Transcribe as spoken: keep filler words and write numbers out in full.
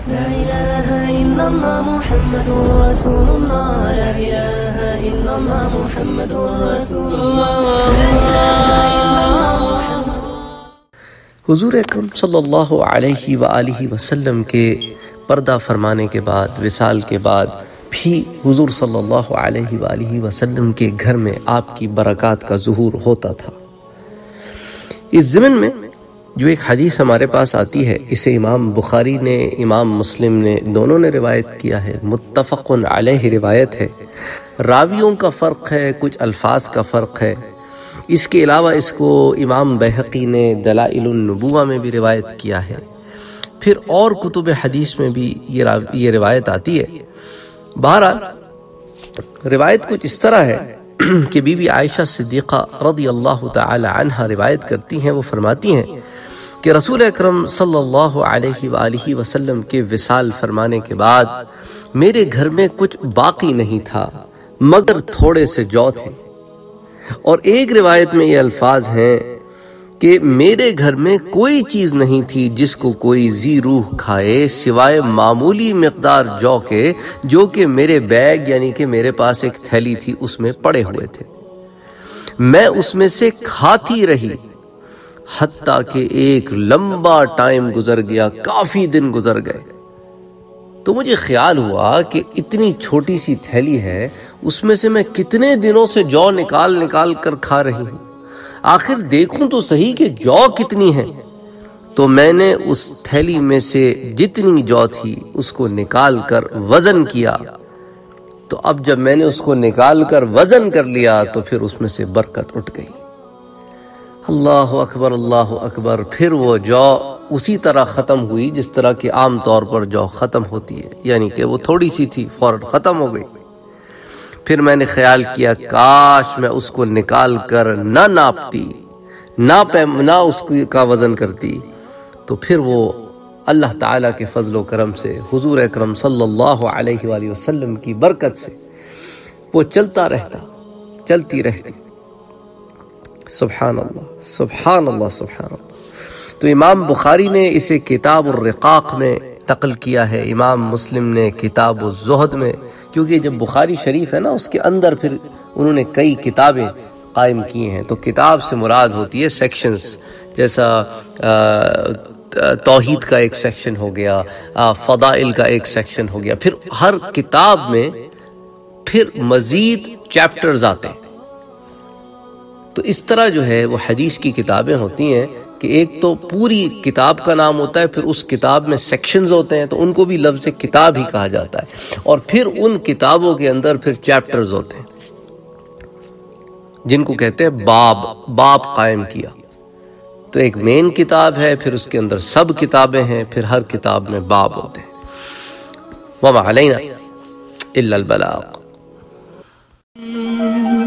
لا إله إلا الله محمد رسول الله لا إله إلا الله محمد رسول الله لا إله إلا الله محمد. حضور اکرم صلی اللہ علیہ وآلہ وسلم کے پردہ فرمانے کے بعد، وصال کے بعد بھی حضور صلی اللہ علیہ وآلہ وسلم کے گھر میں آپ کی برکات کا ظہور ہوتا تھا۔ اس ضمن میں جو ایک حدیث ہمارے پاس آتی ہے، اسے امام بخاری نے، امام مسلم نے، دونوں نے روایت کیا ہے، متفق علیہ روایت ہے۔ راویوں کا فرق ہے، کچھ الفاظ کا فرق ہے۔ اس کے علاوہ اس کو امام بیہقی نے دلائل النبوہ میں بھی روایت کیا ہے، پھر اور کتب حدیث میں بھی یہ روایت آتی ہے۔ بہرحال روایت کچھ اس طرح ہے کہ بی بی عائشہ صدیقہ رضی اللہ تعالی عنہ روایت کرتی ہیں، وہ فرماتی ہیں کہ رسول اکرم صلی اللہ علیہ وآلہ وسلم کے وصال فرمانے کے بعد میرے گھر میں کچھ باقی نہیں تھا مگر تھوڑے سے جو تھے، اور ایک روایت میں یہ الفاظ ہیں کہ میرے گھر میں کوئی چیز نہیں تھی جس کو کوئی ذی روح کھائے سوائے معمولی مقدار جو کے، جو کہ میرے بیگ یعنی کہ میرے پاس ایک تھیلی تھی اس میں پڑے ہوئے تھے، میں اس میں سے کھاتی رہی حتیٰ کہ ایک لمبا ٹائم گزر گیا، کافی دن گزر گئے۔ تو مجھے خیال ہوا کہ اتنی چھوٹی سی تھیلی ہے، اس میں سے میں کتنے دنوں سے جو نکال نکال کر کھا رہی ہوں، آخر دیکھوں تو صحیح کہ جو کتنی ہے۔ تو میں نے اس تھیلی میں سے جتنی جو تھی اس کو نکال کر وزن کیا، تو اب جب میں نے اس کو نکال کر وزن کر لیا تو پھر اس میں سے برکت اٹھ گئی۔ اللہ اکبر اللہ اکبر۔ پھر وہ جو اسی طرح ختم ہوئی جس طرح کہ عام طور پر جو ختم ہوتی ہے، یعنی کہ وہ تھوڑی سی تھی، فوراً ختم ہو گئی۔ پھر میں نے خیال کیا کاش میں اس کو نکال کر نہ ناپتی، نہ نہ اس کا وزن کرتی، تو پھر وہ اللہ تعالیٰ کے فضل و کرم سے، حضور اکرم صلی اللہ علیہ وآلہ وسلم کی برکت سے وہ چلتا رہتا، چلتی رہتی۔ سبحان اللہ سبحان اللہ سبحان اللہ۔ تو امام بخاری نے اسے کتاب الرقاق میں نقل کیا ہے، امام مسلم نے کتاب الزہد میں، کیونکہ جب بخاری شریف ہے نا اس کے اندر پھر انہوں نے کئی کتابیں قائم کی ہیں، تو کتاب سے مراد ہوتی ہے سیکشنز، جیسا توحید کا ایک سیکشن ہو گیا، فضائل کا ایک سیکشن ہو گیا، پھر ہر کتاب میں پھر مزید چیپٹرز آتے ہیں۔ تو اس طرح جو ہے وہ حدیث کی کتابیں ہوتی ہیں کہ ایک تو پوری کتاب کا نام ہوتا ہے، پھر اس کتاب میں سیکشنز ہوتے ہیں، تو ان کو بھی لفظ کتاب ہی کہا جاتا ہے، اور پھر ان کتابوں کے اندر پھر چیپٹرز ہوتے ہیں جن کو کہتے ہیں باب، باب قائم کیا۔ تو ایک مین کتاب ہے، پھر اس کے اندر سب کتابیں ہیں، پھر ہر کتاب میں باب ہوتے ہیں۔ وما علینا الا البلاغ۔